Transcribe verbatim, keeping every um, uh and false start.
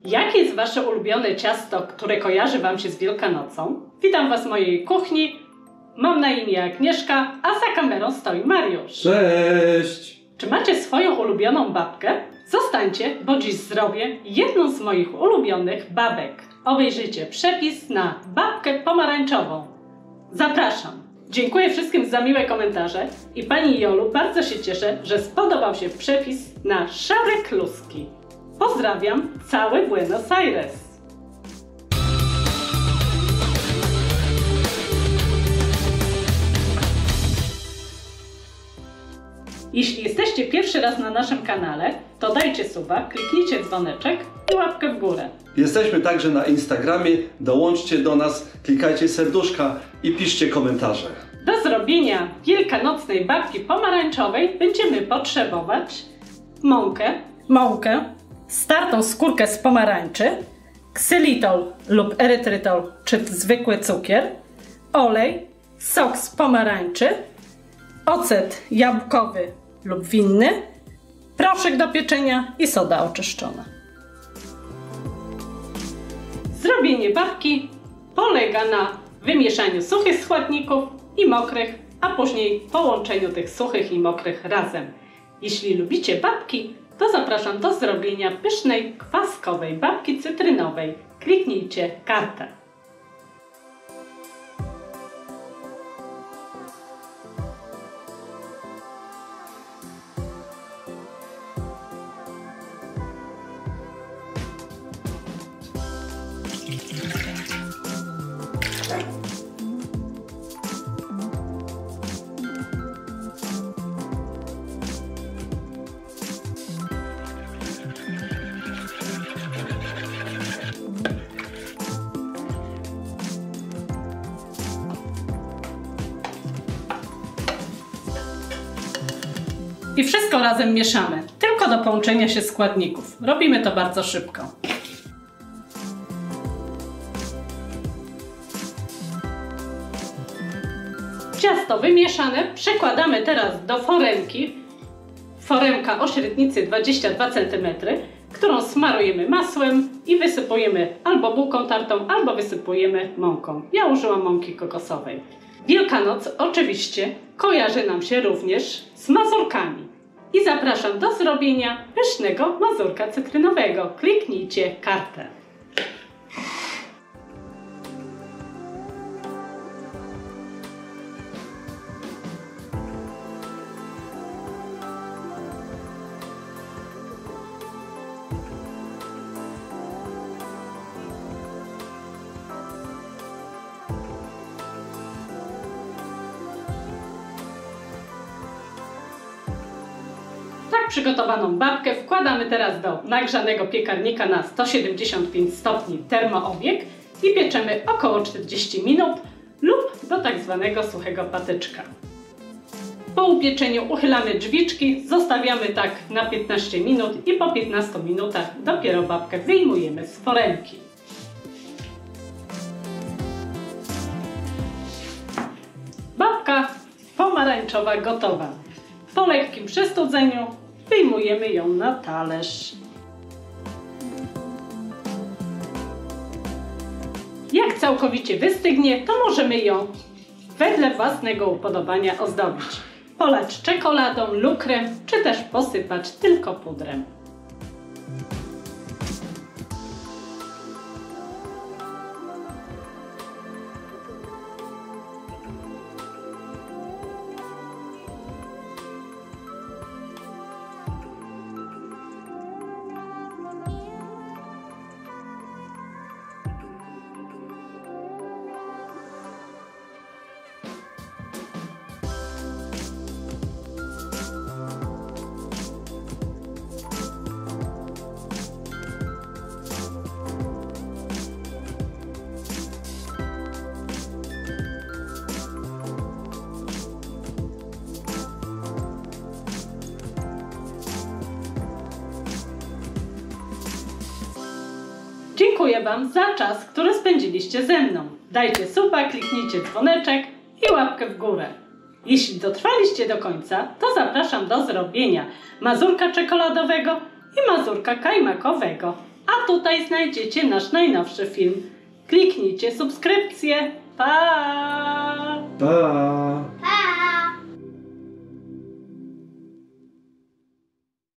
Jakie jest Wasze ulubione ciasto, które kojarzy Wam się z Wielkanocą? Witam Was w mojej kuchni. Mam na imię Agnieszka, a za kamerą stoi Mariusz. Cześć! Czy macie swoją ulubioną babkę? Zostańcie, bo dziś zrobię jedną z moich ulubionych babek. Obejrzyjcie przepis na babkę pomarańczową. Zapraszam! Dziękuję wszystkim za miłe komentarze i Pani Jolu, bardzo się cieszę, że spodobał się przepis na szare kluski. Pozdrawiam, cały Buenos Aires! Jeśli jesteście pierwszy raz na naszym kanale, to dajcie suba, kliknijcie dzwoneczek i łapkę w górę. Jesteśmy także na Instagramie, dołączcie do nas, klikajcie serduszka i piszcie komentarze. Do zrobienia wielkanocnej babki pomarańczowej będziemy potrzebować mąkę, mąkę, startą skórkę z pomarańczy, ksylitol lub erytrytol czy zwykły cukier, olej, sok z pomarańczy, ocet jabłkowy lub winny, proszek do pieczenia i soda oczyszczona. Zrobienie babki polega na wymieszaniu suchych składników i mokrych, a później połączeniu tych suchych i mokrych razem. Jeśli lubicie babki, to zapraszam do zrobienia pysznej, kwaskowej babki cytrynowej. Kliknijcie kartę. I wszystko razem mieszamy, tylko do połączenia się składników. Robimy to bardzo szybko. Ciasto wymieszane przekładamy teraz do foremki. Foremka o średnicy dwadzieścia dwa centymetry, którą smarujemy masłem i wysypujemy albo bułką tartą, albo wysypujemy mąką. Ja użyłam mąki kokosowej. Wielkanoc oczywiście kojarzy nam się również z mazurkami. I zapraszam do zrobienia pysznego mazurka cytrynowego. Kliknijcie kartę. Przygotowaną babkę wkładamy teraz do nagrzanego piekarnika na sto siedemdziesiąt pięć stopni termoobieg i pieczemy około czterdzieści minut lub do tak zwanego suchego patyczka. Po upieczeniu uchylamy drzwiczki, zostawiamy tak na piętnaście minut i po piętnastu minutach dopiero babkę wyjmujemy z foremki. Babka pomarańczowa gotowa. Po lekkim przestudzeniu wyjmujemy ją na talerz. Jak całkowicie wystygnie, to możemy ją wedle własnego upodobania ozdobić. Polać czekoladą, lukrem, czy też posypać tylko pudrem. Dziękuję Wam za czas, który spędziliście ze mną. Dajcie suba, kliknijcie dzwoneczek i łapkę w górę. Jeśli dotrwaliście do końca, to zapraszam do zrobienia mazurka czekoladowego i mazurka kajmakowego. A tutaj znajdziecie nasz najnowszy film. Kliknijcie subskrypcję. Pa! Pa!